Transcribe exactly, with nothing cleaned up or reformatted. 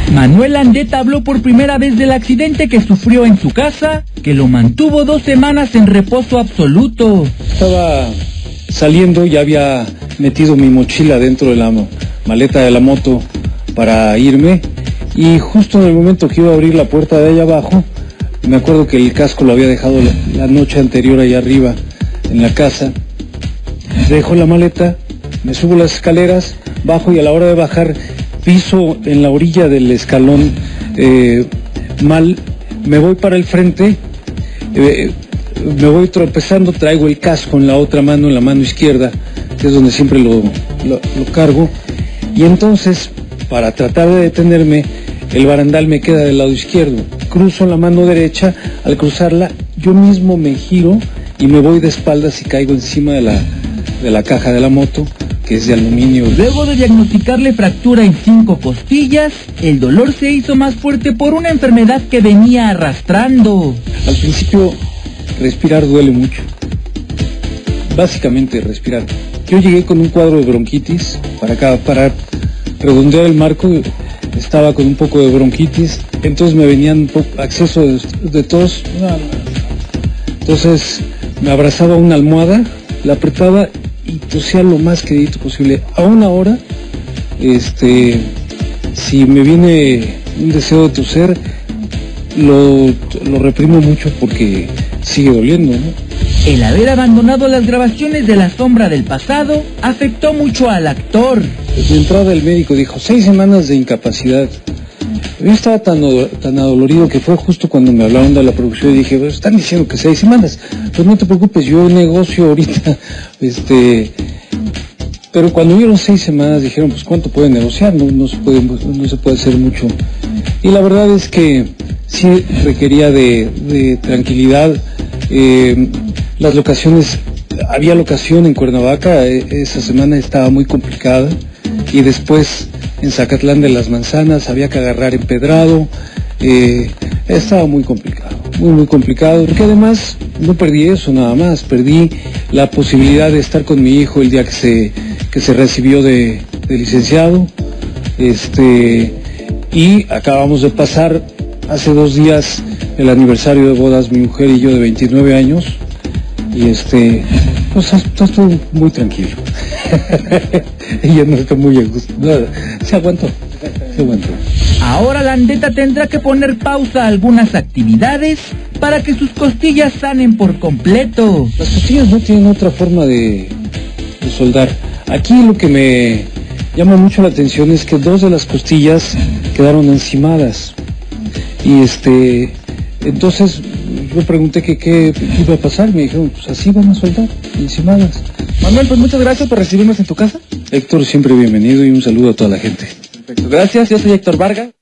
Manuel Landeta habló por primera vez del accidente que sufrió en su casa, que lo mantuvo dos semanas en reposo absoluto. Estaba saliendo, ya había metido mi mochila dentro de la maleta de la moto para irme, y justo en el momento que iba a abrir la puerta de allá abajo, me acuerdo que el casco lo había dejado la, la noche anterior allá arriba en la casa. Dejo la maleta, me subo las escaleras, bajo, y a la hora de bajar piso en la orilla del escalón eh, mal, me voy para el frente, eh, me voy tropezando, traigo el casco en la otra mano, en la mano izquierda, que es donde siempre lo, lo, lo cargo, y entonces, para tratar de detenerme, el barandal me queda del lado izquierdo. Cruzo la mano derecha, al cruzarla, yo mismo me giro y me voy de espaldas y caigo encima de la, de la caja de la moto, que es de aluminio. Luego de diagnosticarle fractura en cinco costillas, el dolor se hizo más fuerte por una enfermedad que venía arrastrando. Al principio, respirar duele mucho. Básicamente, respirar. Yo llegué con un cuadro de bronquitis, para acá, para redondear el marco, estaba con un poco de bronquitis, entonces me venían un poco acceso de, de tos. Entonces me abrazaba una almohada, la apretaba y tosía lo más quedito posible. Aún ahora, este, si me viene un deseo de toser, lo, lo reprimo mucho porque sigue doliendo, ¿no? El haber abandonado las grabaciones de La Sombra del Pasado afectó mucho al actor. De entrada el médico dijo, seis semanas de incapacidad. Yo estaba tan, tan adolorido que fue justo cuando me hablaron de la producción y dije, pues están diciendo que seis semanas. Pues no te preocupes, yo negocio ahorita. este Pero cuando vieron seis semanas dijeron, pues ¿cuánto pueden negociar? No, no, se puede, no se puede hacer mucho. Y la verdad es que sí requería de, de tranquilidad. Eh, las locaciones, había locación en Cuernavaca, esa semana estaba muy complicada, y después en Zacatlán de las Manzanas había que agarrar empedrado, eh, estaba muy complicado, muy muy complicado, porque además no perdí eso nada más, perdí la posibilidad de estar con mi hijo el día que se, que se recibió de, de licenciado, este, y acabamos de pasar hace dos días el aniversario de bodas, mi mujer y yo, de veintinueve años, y este, pues estoy muy tranquilo. Ella no está muy a gusto. No, se aguantó, se aguantó. Ahora Landeta tendrá que poner pausa a algunas actividades para que sus costillas sanen por completo. Las costillas no tienen otra forma de, de soldar. Aquí lo que me llama mucho la atención es que dos de las costillas quedaron encimadas. Y este, entonces yo pregunté que qué iba a pasar, me dijeron, pues así van a soldar, encimadas. Manuel, pues muchas gracias por recibirnos en tu casa. Héctor, siempre bienvenido, y un saludo a toda la gente. Perfecto, gracias, yo soy Héctor Vargas.